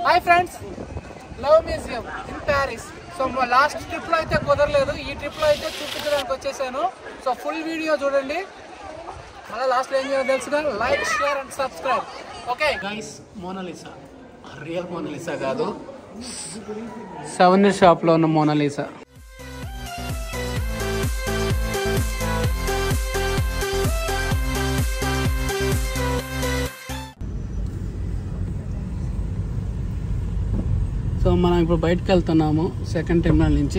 Hi friends, Louvre museum in Paris. So last ట్రిప్లో అయితే కుదరలేదు, ఈ ట్రిప్లో అయితే చూపించడానికి వచ్చేసాను. సో ఫుల్ వీడియో చూడండి. మళ్ళీ లాస్ట్లో ఏం చేయాలో తెలుసుగా, like, share and subscribe. Okay guys, Mona Lisa real Mona Lisa కాదు, సౌవెనీర్ షాప్లో ఉన్న మోనాలిసా. సో మనం ఇప్పుడు బయటకు వెళ్తున్నాము సెకండ్ టెర్మినల్ నుంచి.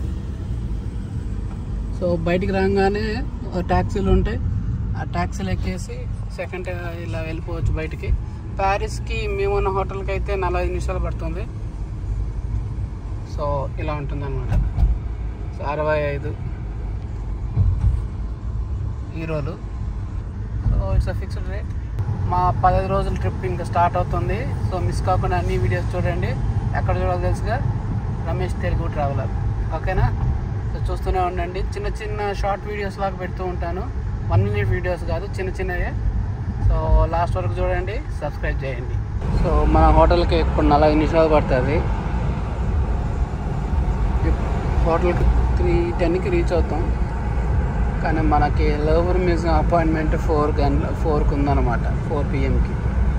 సో బయటికి రాగానే ట్యాక్సీలు ఉంటాయి, ఆ ట్యాక్సీలు ఎక్కేసి సెకండ్ ఇలా వెళ్ళిపోవచ్చు బయటికి. ప్యారిస్కి మేమున్న హోటల్కి అయితే 45 నిమిషాలు పడుతుంది. సో ఇలా ఉంటుంది అనమాట. సో 65 యూరోలు. So it's a fixed rate. మా 15 రోజుల ట్రిప్ ఇంకా స్టార్ట్ అవుతుంది. సో మిస్ కాకుండా అన్ని వీడియోస్ చూడండి. ఎక్కడ చూడాలో తెలుసుగా, రమేష్ తెలుగు ట్రావెలర్. ఓకేనా? సో చూస్తూనే ఉండండి. చిన్న చిన్న షార్ట్ వీడియోస్ లాగా పెడుతూ ఉంటాను, 1 minute వీడియోస్ కాదు, చిన్న చిన్నవే. సో లాస్ట్ వరకు చూడండి, సబ్స్క్రైబ్ చేయండి. సో మన హోటల్కి ఇప్పుడు 40 నిమిషాలు పడుతుంది. హోటల్కి 3:10కి రీచ్ అవుతాం, కానీ మనకి లవర్ మ్యూజియం అపాయింట్మెంట్ 4కి ఉందన్నమాట, 4 PM.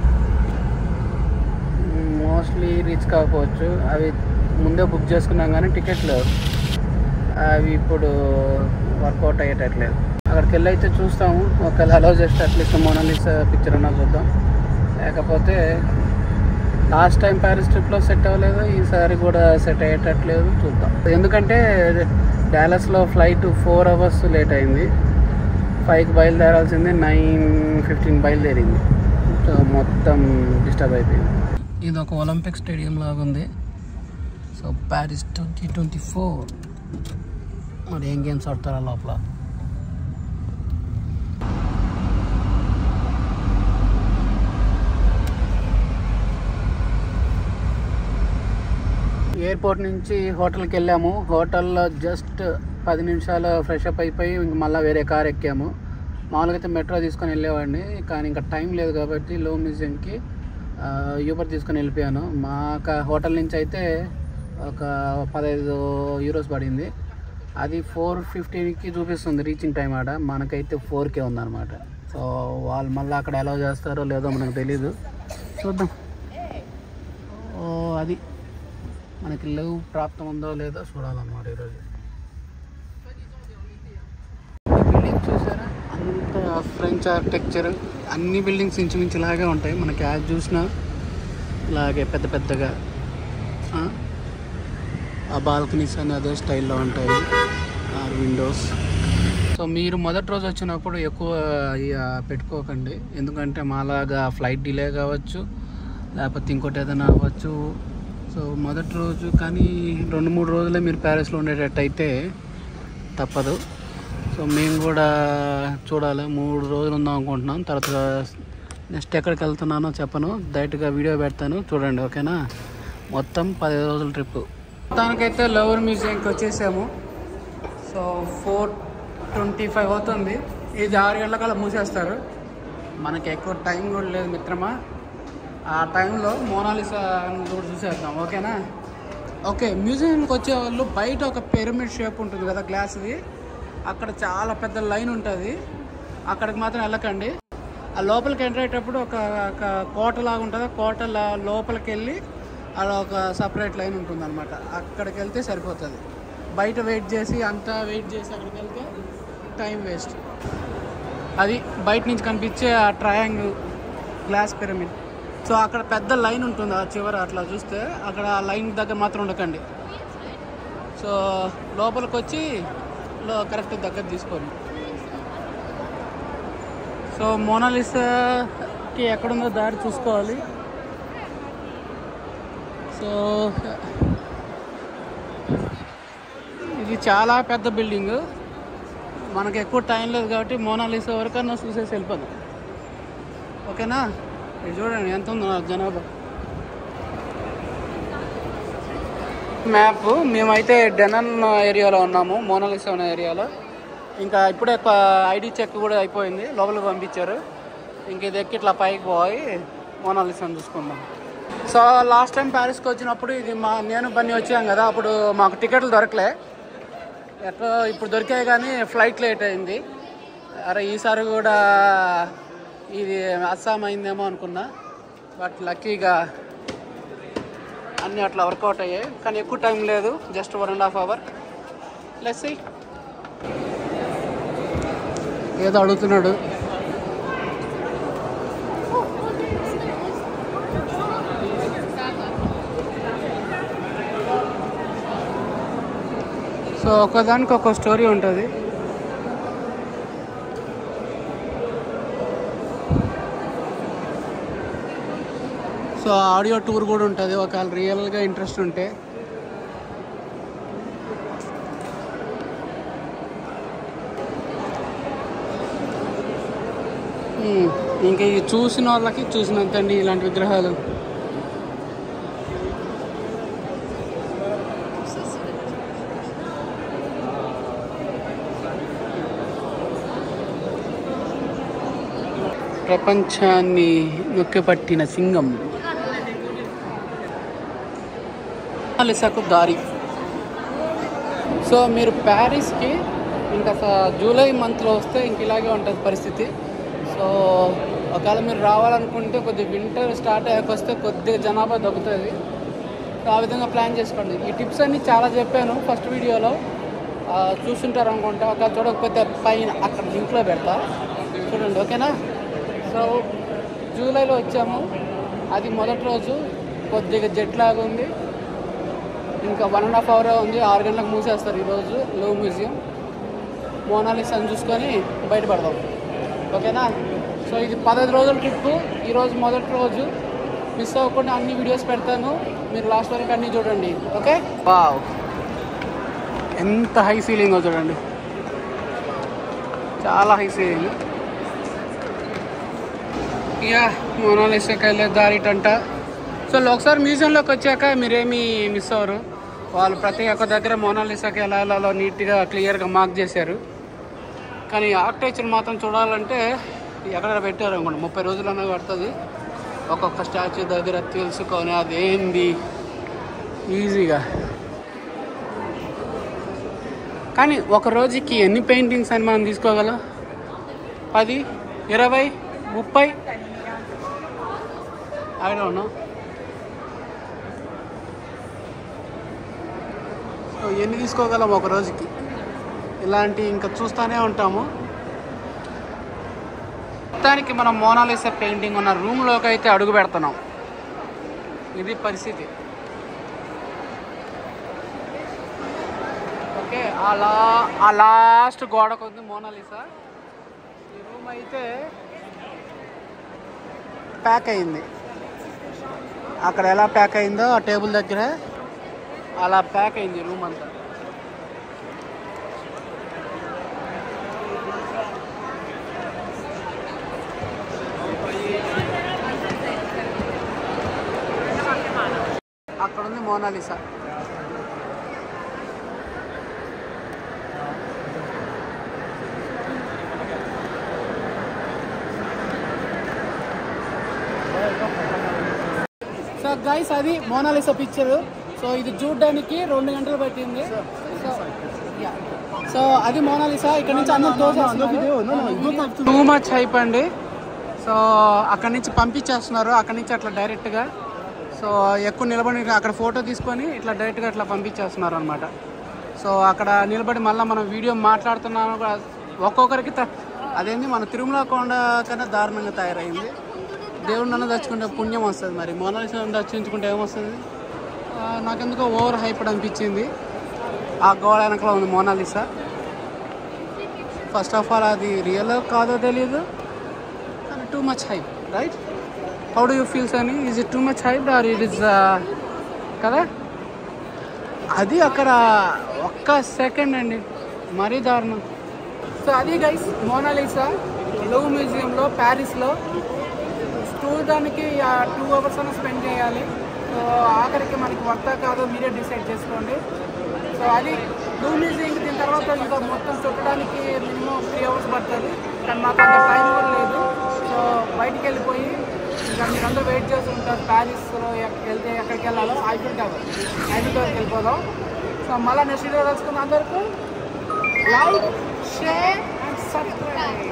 మోస్ట్లీ రీచ్ కాకపోవచ్చు, అవి ముందే బుక్ చేసుకున్నాం కానీ టికెట్లు అవి ఇప్పుడు వర్కౌట్ అయ్యేటట్లేదు. అక్కడికి వెళ్ళి అయితే చూస్తాము, ఒకవేళ అలౌ చేస్తే అట్లీస్ట్ మోనాలిసా పిక్చర్ అన్నా చూద్దాం. లేకపోతే లాస్ట్ టైం ప్యారిస్ ట్రిప్లో సెట్ అవ్వలేదు, ఈసారి కూడా సెట్ అయ్యేటట్లేదు, చూద్దాం. ఎందుకంటే డాలస్లో ఫ్లైట్ 4 hours లేట్ అయింది. 5కి బయలుదేరాల్సింది, 9:15 బయలుదేరింది. సో మొత్తం డిస్టర్బ్ అయిపోయింది. ఇది ఒక ఒలింపిక్ స్టేడియం లాగా ఉంది. సో ప్యారిస్ 2024 మరి ఏం గేమ్స్ ఆడతారా లోపల. ఎయిర్పోర్ట్ నుంచి హోటల్కి వెళ్ళాము. హోటల్లో జస్ట్ 10 నిమిషాలు ఫ్రెష్ అప్ అయిపోయి ఇంక మళ్ళీ వేరే కార్ ఎక్కాము. మామూలుగా అయితే మెట్రో తీసుకొని వెళ్ళేవాడిని, కానీ ఇంకా టైం లేదు కాబట్టి లవ్ మ్యూజియంకి యూబర్ తీసుకొని వెళ్ళిపోయాను. మా హోటల్ నుంచి అయితే ఒక 15 euros పడింది. అది 4:15కి చూపిస్తుంది రీచింగ్ టైం. ఆడ మనకైతే 4కే ఉందన్నమాట. సో వాళ్ళు మళ్ళీ అక్కడ అలౌ చేస్తారో లేదో మనకు తెలీదు, చూద్దాం. అది మనకి లవ్ ప్రాప్తం ఉందో లేదో చూడాలన్నమాట ఈరోజు. బిల్డింగ్ చూసారా, అంత ఫ్రెంచ్ ఆర్కిటెక్చర్, అన్ని బిల్డింగ్స్ ఇంచుమించు ఇలాగే ఉంటాయి. మనకి యాజ్ చూసినా ఇలాగే పెద్ద పెద్దగా ఆ బాల్కనీస్ అని అదే స్టైల్లో ఉంటాయి, ఆ విండోస్. సో మీరు మొదటి రోజు వచ్చినప్పుడు ఎక్కువ పెట్టుకోకండి, ఎందుకంటే మాలాగా ఫ్లైట్ డిలే కావచ్చు, లేకపోతే ఇంకోటి ఏదైనా అవ్వచ్చు. సో మొదటి రోజు కానీ 2-3 రోజులే మీరు ప్యారిస్లో ఉండేటట్టు అయితే తప్పదు. సో మేము కూడా చూడాలి, 3 రోజులు ఉందాం అనుకుంటున్నాం. తర్వాత నెక్స్ట్ ఎక్కడికి వెళ్తున్నానో చెప్పను, డైరెక్ట్గా వీడియో పెడతాను, చూడండి. ఓకేనా? మొత్తం 15 రోజుల ట్రిప్. మొత్తానికైతే లవర్ మ్యూజియంకి వచ్చేసాము. సో 4:25 అవుతుంది. ఇది 6 గంటలకల్లా మూసేస్తారు. మనకి ఎక్కువ టైం కూడా లేదు మిత్రమా. ఆ టైంలో మోనాలిసా కూడా చూసేద్దాం. ఓకేనా? ఓకే, మ్యూజియంకి వచ్చే వాళ్ళు బయట ఒక పిరమిడ్ షేప్ ఉంటుంది కదా, గ్లాస్ది, అక్కడ చాలా పెద్ద లైన్ ఉంటుంది, అక్కడికి మాత్రం వెళ్ళకండి. ఆ లోపలికి ఎంటర్ అయ్యేటప్పుడు ఒక కోటలాగా ఉంటుంది, ఆ కోట లోపలికి వెళ్ళి అలా ఒక సపరేట్ లైన్ ఉంటుంది అనమాట, అక్కడికి వెళ్తే సరిపోతుంది. బయట వెయిట్ చేసి అక్కడికి వెళ్తే టైం వేస్ట్. అది బయట నుంచి కనిపించే ఆ ట్రయాంగిల్ గ్లాస్ పిరమిడ్. సో అక్కడ పెద్ద లైన్ ఉంటుంది ఆ చివర, అట్లా చూస్తే అక్కడ ఆ లైన్ దగ్గర మాత్రం ఉండకండి. సో లోపలికి వచ్చి కరెక్ట్ దగ్గర తీసుకోండి. సో మోనాలిసాకి ఎక్కడుందో దారి చూసుకోవాలి. సో ఇది చాలా పెద్ద బిల్డింగ్, మనకు ఎక్కువ టైం లేదు కాబట్టి మోనాలిసా వరకన్నా చూసేసి వెళ్ళిపోదాం. ఓకేనా? ఇది చూడండి ఎంత ఉందో జనాభా. మ్యాప్. మేమైతే డెనన్ ఏరియాలో ఉన్నాము, మోనాలిసా ఉన్న ఏరియాలో. ఇంకా ఇప్పుడే ఐడి చెక్ కూడా అయిపోయింది, లోపలికి పంపించారు. ఇంక ఇది ఎక్కి ఇట్లా పైకి పోయి మోనాలిసాని చూసుకుందాం. సో లాస్ట్ టైం ప్యారిస్కి వచ్చినప్పుడు ఇది నేను బన్నీ వచ్చాం కదా, అప్పుడు మాకు టికెట్లు దొరకలే. ఎట్లా ఇప్పుడు దొరికాయి కానీ ఫ్లైట్ లేట్ అయింది. అరే ఈసారి కూడా ఇది అస్సాం అయిందేమో అనుకున్నా, బట్ లక్కీగా అన్నీ అట్లా వర్కౌట్ అయ్యాయి. కానీ ఎక్కువ టైం లేదు, జస్ట్ 1.5 hours. Let's see. ఏదో అడుగుతున్నాడు. సో ఒకదానికి ఒక స్టోరీ ఉంటుంది. సో ఆడియో టూర్ కూడా ఉంటుంది ఒకవేళ రియల్గా ఇంట్రెస్ట్ ఉంటే. ఇంకా ఇది చూసిన వాళ్ళకి చూసినంతండి ఇలాంటి విగ్రహాలు. ప్రపంచాన్ని నొక్కిపట్టిన సింగం మొనాలిసాకు దారి. సో మీరు ప్యారిస్కి ఇంకా జూలై మంత్లో వస్తే ఇంక ఇలాగే ఉంటుంది పరిస్థితి. సో ఒకవేళ మీరు రావాలనుకుంటే కొద్దిగా వింటర్ స్టార్ట్ అయ్యాక వస్తే కొద్దిగా జనాభా తగ్గుతుంది. సో ఆ విధంగా ప్లాన్ చేసుకోండి. ఈ టిప్స్ అన్నీ చాలా చెప్పాను ఫస్ట్ వీడియోలో, చూస్తుంటారు అనుకుంటా. ఒకవేళ చూడకపోతే పైన అక్కడ లింక్లో పెడతా, చూడండి. ఓకేనా? సో జూలైలో వచ్చాము, అది మొదటి రోజు. కొద్దిగా జెట్ లాగా ఉంది. ఇంకా 1.5 hours ఉంది. 6 గంటలకు మూసేస్తారు ఈరోజు లూవ్ర్ మ్యూజియం. మోనాలిసాని చూసుకొని బయటపడదాం. ఓకేనా? సో ఇది 15 రోజుల ట్రిప్పు. ఈరోజు మొదటి రోజు. మిస్ అవ్వకుండా అన్ని వీడియోస్ పెడతాను, మీరు లాస్ట్ వరకు అన్నీ చూడండి. ఓకే? వావ్, ఎంత హై ఫీలింగో చూడండి, చాలా హై ఫీలింగ్. ఇక మోనాలిసాకి వెళ్ళే దారిటంట. సో ఒకసారి మ్యూజియంలోకి వచ్చాక మీరేమీ మిస్ అవ్వరు. వాళ్ళు ప్రతి ఒక్క దగ్గర మోనాలిసాకి ఎలా వెళ్ళాలో నీట్గా క్లియర్గా మార్క్ చేశారు. కానీ ఆర్కిటెక్చర్ మాత్రం చూడాలంటే ఎక్కడ పెట్టారు అనుకోండి, 30 రోజులన్నా పడుతుంది ఒక్కొక్క స్టాచ్యూ దగ్గర తెలుసుకొని అదేంది ఈజీగా. కానీ ఒక రోజుకి ఎన్ని పెయింటింగ్స్ అని మనం తీసుకోగలం? 10, 20, 30, I don't know. సో ఎన్ని తీసుకోగలం ఒక రోజుకి? ఇలాంటి ఇంకా చూస్తూనే ఉంటాము. మొత్తానికి మనం మోనాలిసా పెయింటింగ్ ఉన్న రూమ్లోకి అయితే అడుగు పెడుతున్నాం. ఇది పరిస్థితి. ఓకే, ఆ లాస్ట్ గోడకు ఉంది మోనాలిసా. ఈ రూమ్ అయితే ప్యాక్ అయింది. అక్కడ ఎలా ప్యాక్ అయిందో ఆ టేబుల్ దగ్గర అలా ప్యాక్ అయింది రూమ్ అంతా. అక్కడ ఉంది మోనాలిసా. సో గైస్, అది మోనాలిసా పిక్చర్. సో ఇది చూడడానికి 2 గంటలు పట్టింది. సో అది మోనాలిసా. ఇక్కడ నుంచి అందరూ టూ మచ్ హైప్ అండి. సో అక్కడి నుంచి పంపించేస్తున్నారు, అక్కడి నుంచి అట్లా డైరెక్ట్గా. సో ఎక్కువ నిలబడి అక్కడ ఫోటో తీసుకొని ఇట్లా డైరెక్ట్గా అట్లా పంపించేస్తున్నారు అనమాట. సో అక్కడ నిలబడి మళ్ళీ మనం వీడియో మాట్లాడుతున్నాను. ఒక్కొక్కరికి అదేంది మన తిరుమల కొండ కన్నా దారుణంగా తయారైంది. దేవుడు నన్ను దర్చుకుంటే పుణ్యం వస్తుంది, మరి మోనాలిసా దర్శించుకుంటే ఏమొస్తుంది? నాకెందుకో ఓవర్ హైప్డ్ అనిపించింది. ఆ గోడ వెనకలో ఉంది మోనాలిసా. ఫస్ట్ ఆఫ్ ఆల్ అది రియల్ కాదో తెలీదు, కానీ too much hype, right? How do you feel Sunny? Is it too much hype or it is కదా? అది అక్కడ ఒక్క సెకండ్ అండి, మరీ దారుణం. సో అది గైస్ మోనాలిసా లూవ్ర్ మ్యూజియంలో ప్యారిస్లో. చూడడానికి 2 hours అన్న స్పెండ్ చేయాలి. సో ఆఖరికి మనకి వర్తా కాదో మీరే డిసైడ్ చేసుకోండి. సో అది లూవ్ర్ మ్యూజియంకి. దీని తర్వాత ఇంకా మొత్తం చుట్టడానికి మినిమం 3 hours పడుతుంది. కానీ మాకు అంత టైం కూడా లేదు. సో బయటికి వెళ్ళిపోయి ఇంకా మీరందరూ వెయిట్ చేస్తూ ఉంటారు ప్యారిస్లో వెళ్తే ఎక్కడికి వెళ్ళాలో ఐఫిల్ టవర్కి వెళ్ళిపోదాం. సో మళ్ళీ నెక్స్ట్ వీడియో కలుసుకుందాం. అందరికీ లైక్ షేర్ అండ్ సబ్స్క్రైబ్.